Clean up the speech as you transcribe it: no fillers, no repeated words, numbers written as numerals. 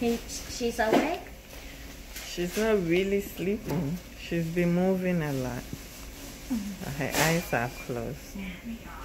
She's awake? She's not really sleeping. She's been moving a lot. Her eyes are closed.